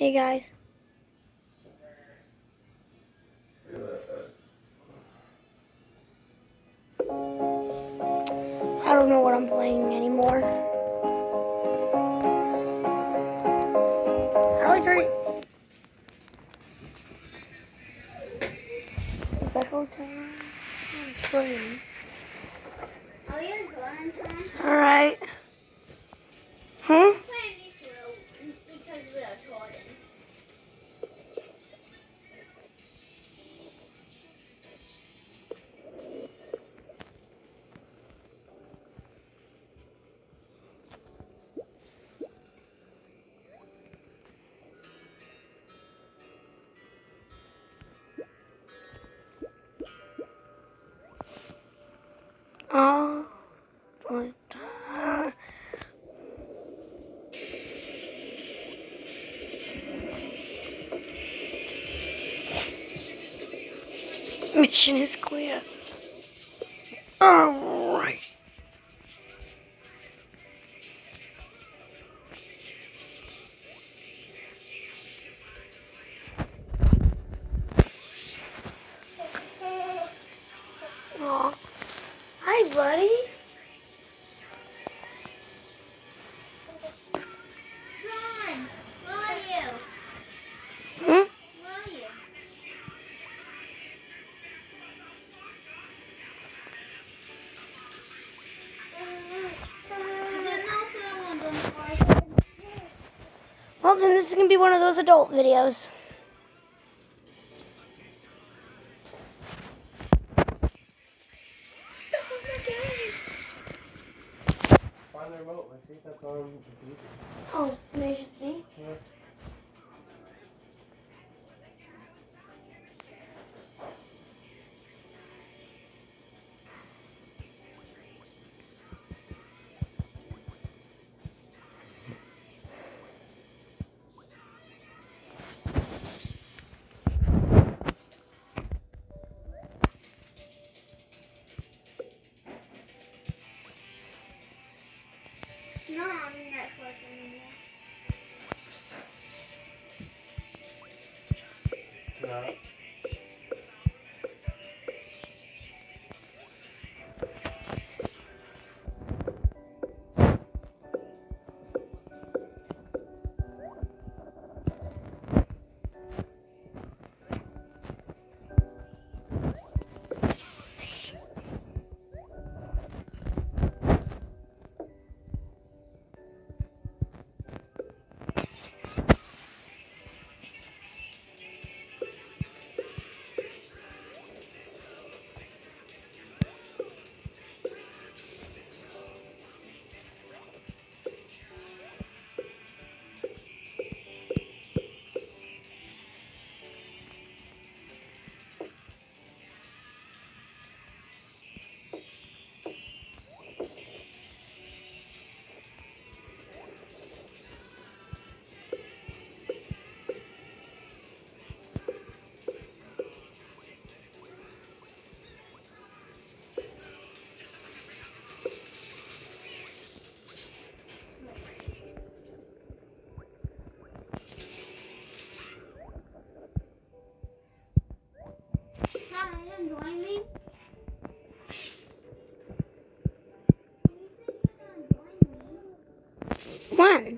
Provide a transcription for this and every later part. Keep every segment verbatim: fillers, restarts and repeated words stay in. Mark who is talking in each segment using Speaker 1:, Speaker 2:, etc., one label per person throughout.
Speaker 1: Hey guys. I don't know what I'm playing anymore. How do I turn it? Special time. Stream.
Speaker 2: Are you going to?
Speaker 1: Alright. Huh?
Speaker 2: Playing this road because we are Jordan.
Speaker 1: Oh, my God. Mission is clear. Alright. Aw. Hi, buddy.
Speaker 2: John, where are you?
Speaker 1: Hmm?
Speaker 2: Where are you? There's no someone on the park.
Speaker 1: Well, then this is going to be one of those adult videos.
Speaker 3: Find the remote. Let's see if that's on the T V.
Speaker 1: Oh, maybe it's just me?
Speaker 3: Yeah.
Speaker 2: It's not on Netflix anymore.
Speaker 3: No.
Speaker 2: Hi, are you enjoying me?
Speaker 1: One.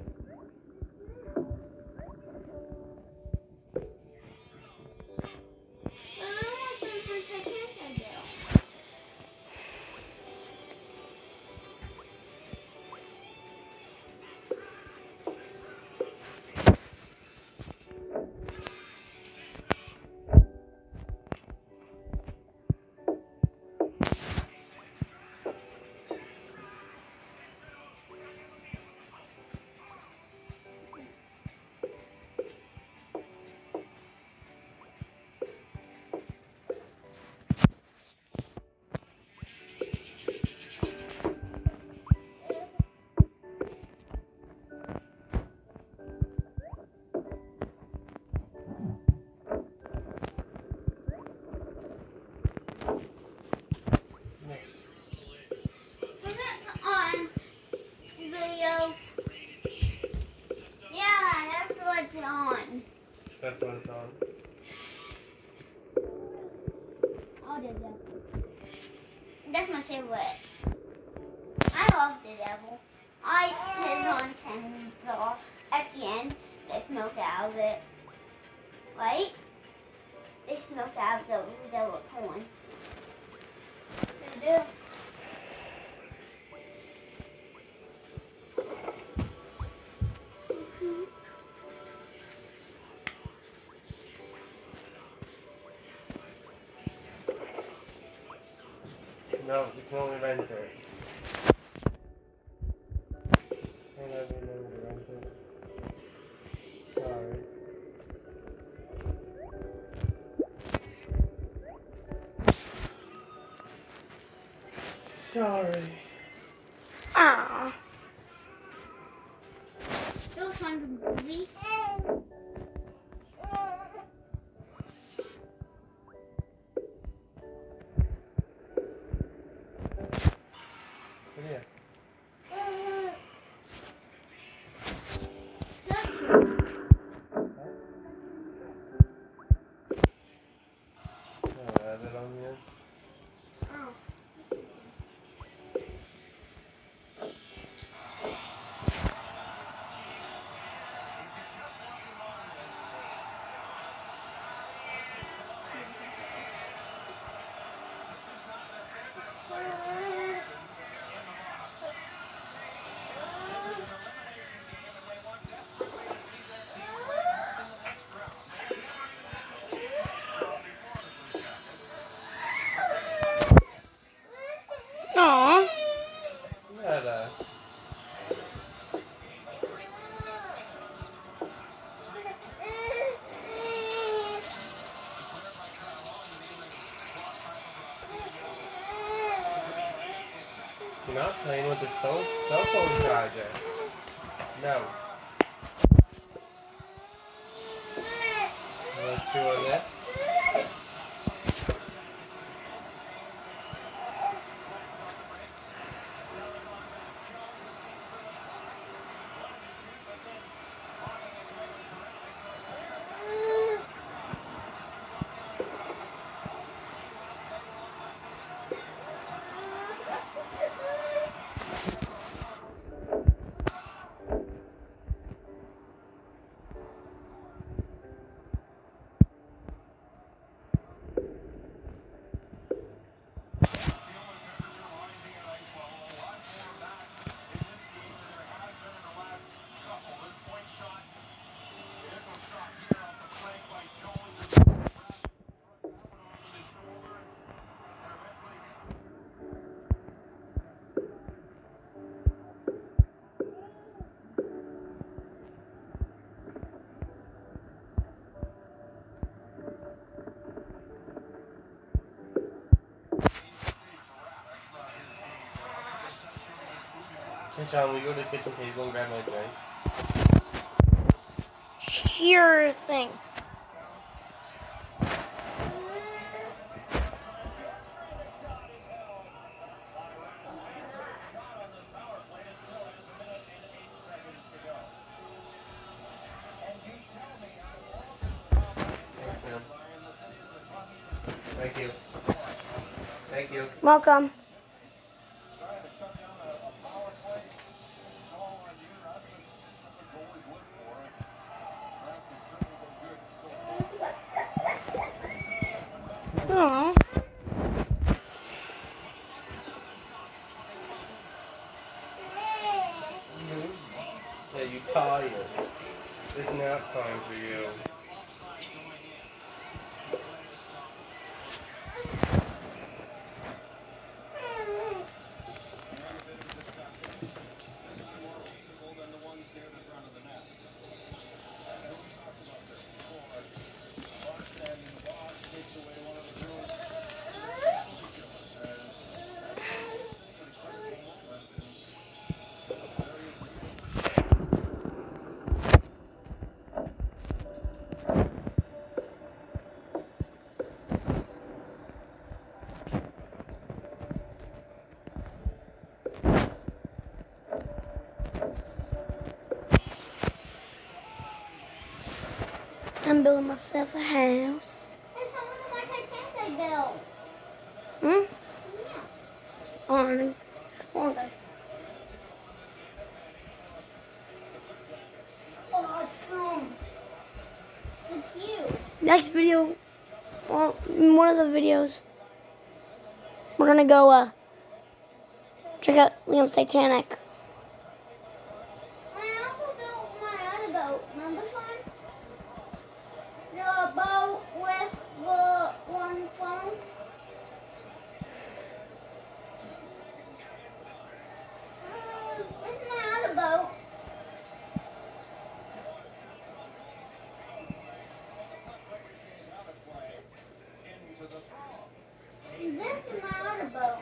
Speaker 3: That's what it's on.
Speaker 2: Oh, the devil. That's my favorite. I love the devil. I turn on candles off at the end. They smoke out of it. Right? They smoke out of the devil corn. They do.
Speaker 3: No, you can only rent it. Can't have you know to rent it. Sorry. Sorry.
Speaker 1: Ah.
Speaker 2: Still trying to movie.
Speaker 3: Yeah. Oh, add it on here.
Speaker 2: Oh.
Speaker 1: Aw.
Speaker 3: Nada. You're not playing with the cell, cell phone charger. No. Want to chew on this? Hey Sean, will you go to the kitchen table and grab my drinks?
Speaker 1: Sure thing.
Speaker 3: Thanks, man. Thank you. Thank you.
Speaker 1: Welcome. Aw.
Speaker 3: Yeah, you tired. It's nap time for you.
Speaker 1: I'm building myself a house.
Speaker 2: That's how one of my Titans I built.
Speaker 1: Hmm?
Speaker 2: Yeah.
Speaker 1: On. On. Awesome.
Speaker 2: It's huge.
Speaker 1: Next video, well, in one of the videos, we're gonna go uh, check out Liam's Titanic.
Speaker 2: I also built my other boat. Remember, Sean? The boat with the one phone. This is my other boat. This is my other boat.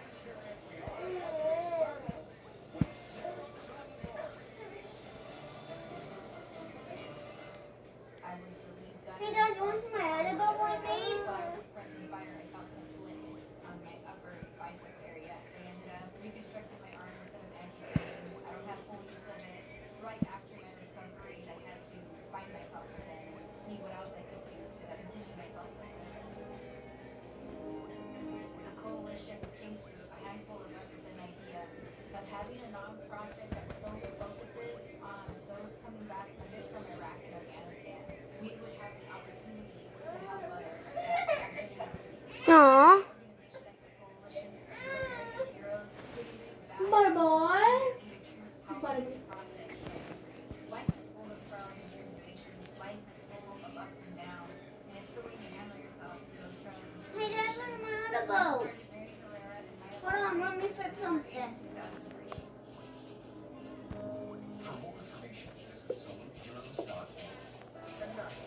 Speaker 2: Hey Dad, you want to see my other boat I made?
Speaker 4: Suppressing fire, I felt a flip on my upper bicep area. They ended up reconstructing my arm instead of amputating. I don't have full use of it. Right after my recovery, I had to find myself again and see what else I could do to continue my selfless service. The coalition came to a handful of us with an idea that having a nonprofit that solely focuses on those coming back wounded from Iraq and Afghanistan, we would have the opportunity to help others that have been hurt.
Speaker 1: Aww.
Speaker 4: Organization like the coalition to support various heroes, including the
Speaker 1: Bye bye.
Speaker 4: troops helping to process. Life is full of trials and tribulations. Life is full of ups and downs, and it's the way you handle yourself through those trials and
Speaker 2: Hey Dad,
Speaker 4: tribulations.
Speaker 2: look at my other boat.
Speaker 4: Mary Herrera and Maya
Speaker 2: Hold on, let me fix something.
Speaker 4: two thousand three.
Speaker 5: For more information, visit salute heroes dot org.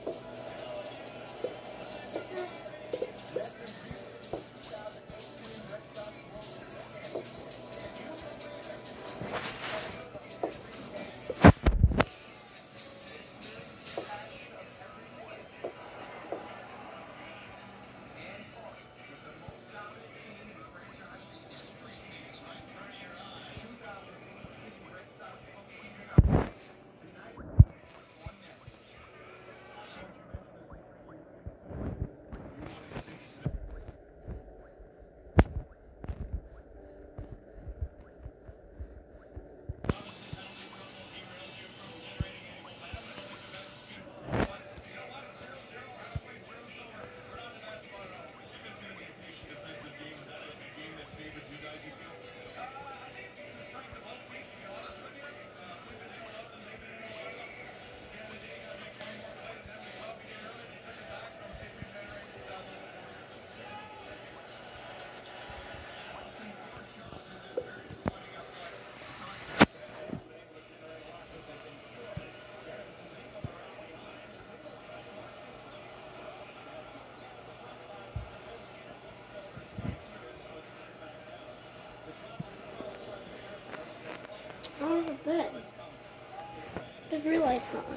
Speaker 1: Out of the bed. Just realized something.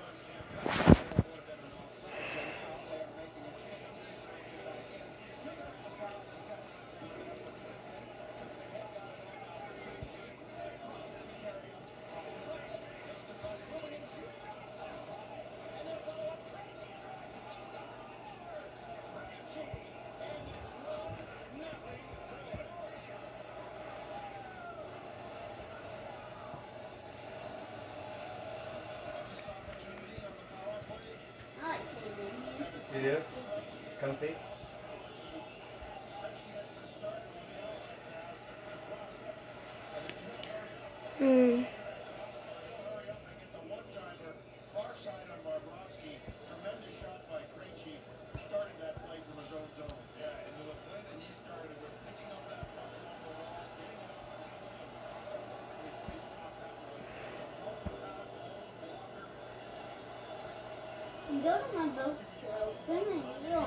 Speaker 2: I like seeing
Speaker 3: You do? Comfy?
Speaker 1: Hmm.
Speaker 5: Far side on Bobrovsky. Tremendous shot by Krejci, who started that play from his own zone. Yeah, and the play that he started with picking up that puck off the wall, getting it up the slot.
Speaker 2: you. Those are my boats, so finish you.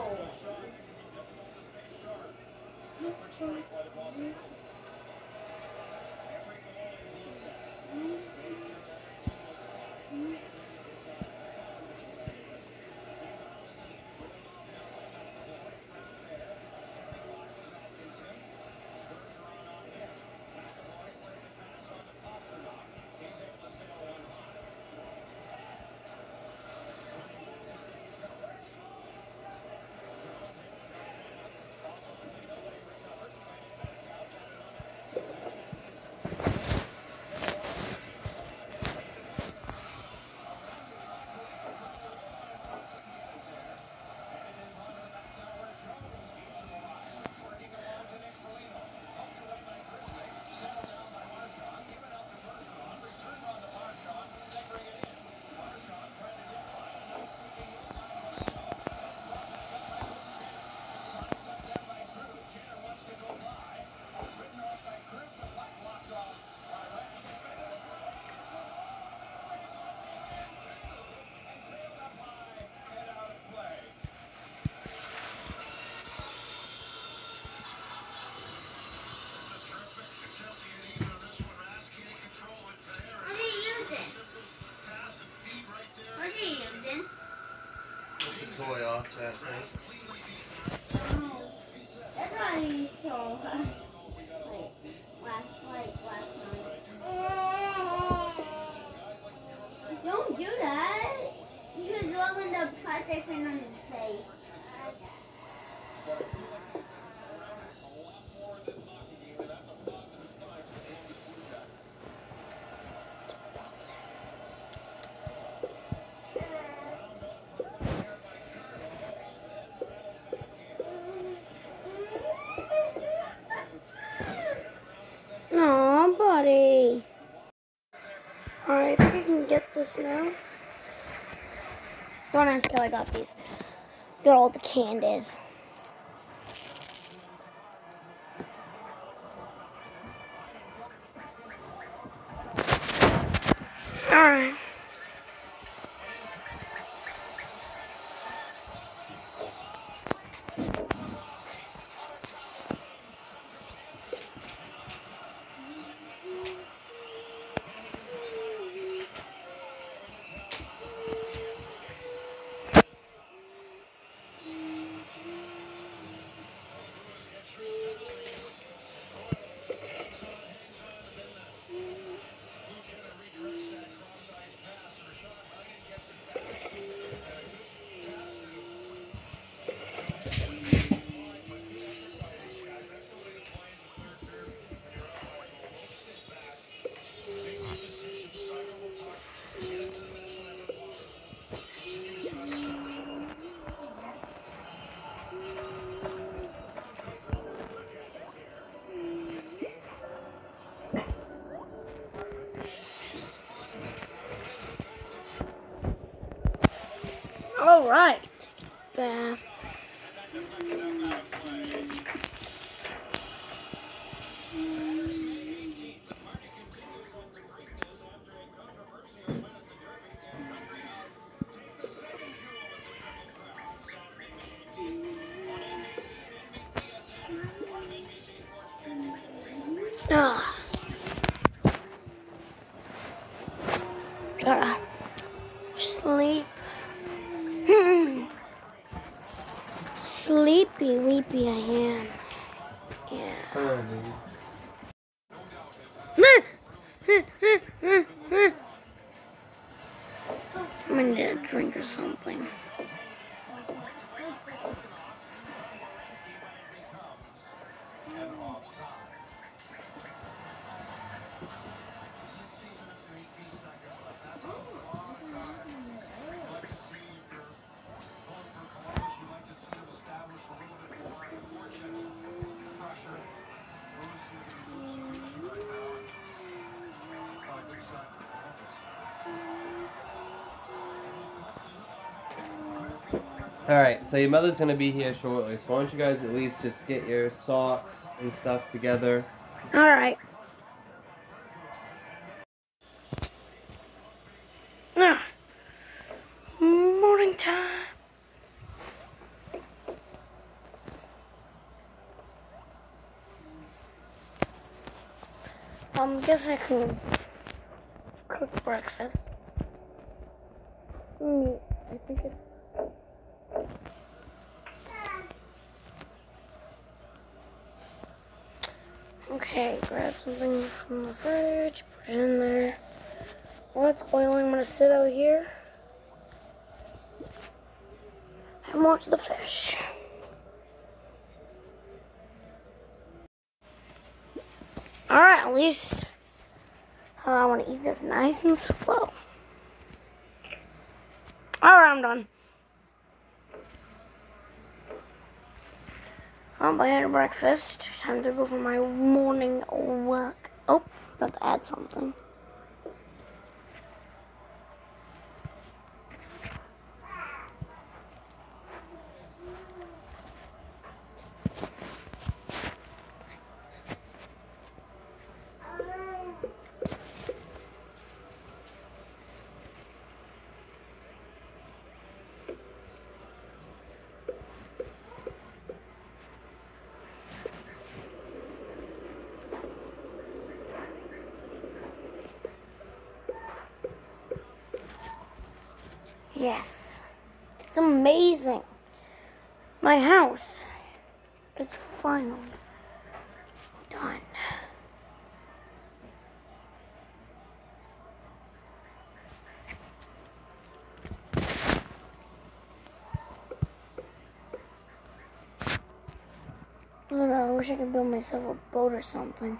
Speaker 3: toy off that thing.
Speaker 2: Oh, that's why he's so hard. Like, last, like, last night. Don't do that. Because you'll end up plastic thing on his face.
Speaker 1: Aw, buddy. Alright, I think I can get this now. Don't ask how I got these. Got all the candies. Alright. Alright. Bath. Ah. Gotta sleep. Hmm. Sleepy, weepy I am. Yeah.
Speaker 3: Oh,
Speaker 1: I'm gonna need a drink or something.
Speaker 3: Alright, so your mother's going to be here shortly, so why don't you guys at least just get your socks and stuff together.
Speaker 1: Alright. Ah. Morning time. Um, guess I can cook breakfast. Mm, I think it's okay, grab something from the fridge, put it in there. While it's boiling, I'm gonna sit out here and watch the fish. Alright, at least uh, I want to eat this nice and slow. Alright, I'm done. Um, I had breakfast. Time to go for my morning walk. Oh, about to add something. Yes, it's It's amazing. My house. It's finally done. I wish I could build myself a boat or something.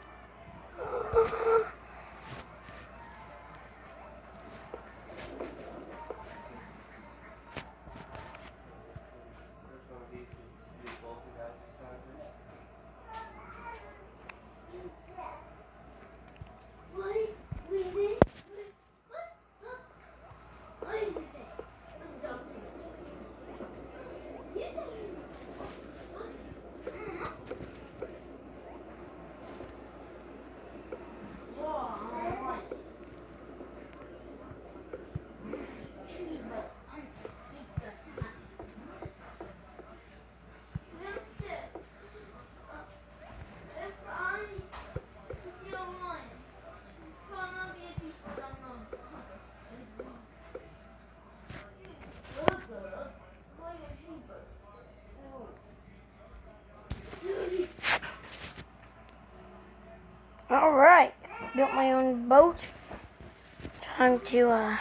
Speaker 1: All right, built my own boat. Time to, uh,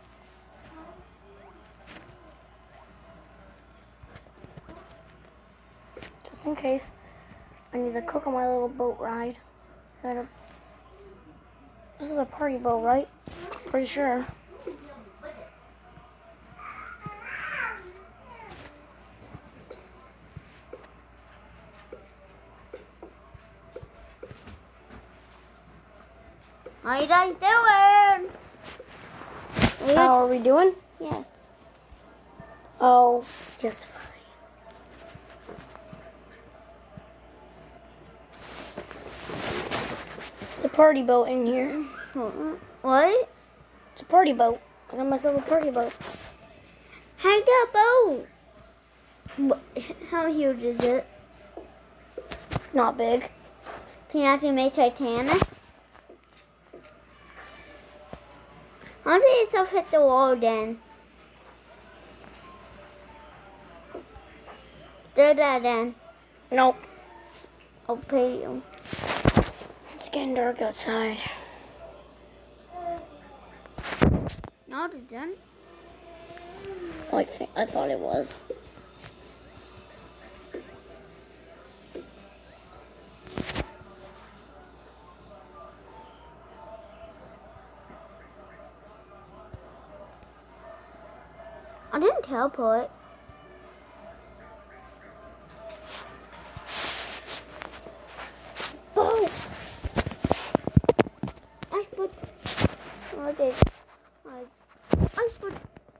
Speaker 1: just in case, I need to cook on my little boat ride. Gotta, this is a party boat, right? Pretty sure.
Speaker 2: How you guys doing?
Speaker 1: How are we doing?
Speaker 2: Yeah.
Speaker 1: Oh, just fine. It's a party boat in here.
Speaker 2: What?
Speaker 1: It's a party boat. I got myself a party boat.
Speaker 2: How you got a boat? Wh- How huge is it?
Speaker 1: Not big.
Speaker 2: Can you actually make Titanic? I'll see yourself hit the wall then. Do that then.
Speaker 1: Nope.
Speaker 2: I'll pay you.
Speaker 1: It's getting dark outside.
Speaker 2: No, it didn't.
Speaker 1: Oh, I think I thought it was.
Speaker 2: I didn't teleport.
Speaker 1: Oh,
Speaker 2: I put. Okay. I. I put.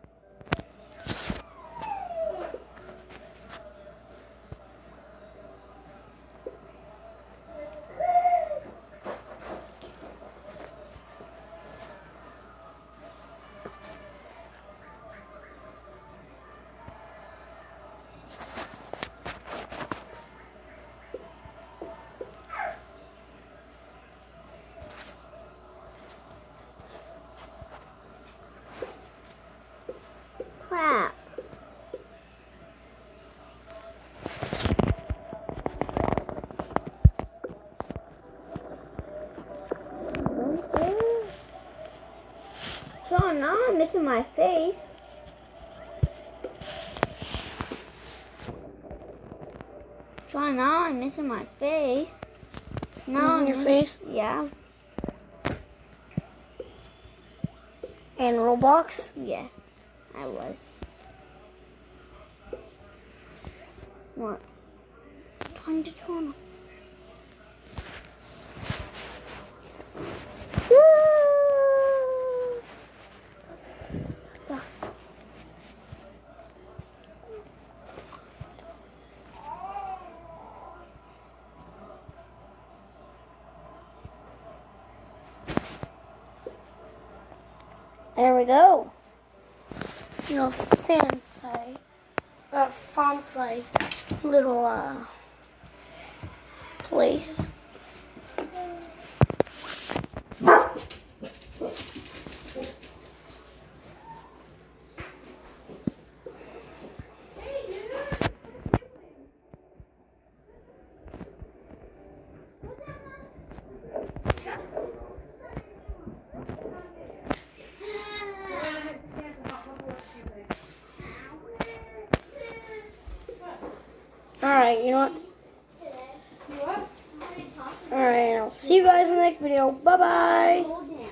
Speaker 2: Crap. So now I'm missing my face. So now I'm missing my face. Now
Speaker 1: in your
Speaker 2: I'm-
Speaker 1: face
Speaker 2: Yeah.
Speaker 1: and Roblox.
Speaker 2: Yeah. I was. What? Time to turn off.
Speaker 1: There we go. You know, fancy, uh, fancy little uh place. Alright, you know what? Alright, I'll see you guys in the next video. Bye bye.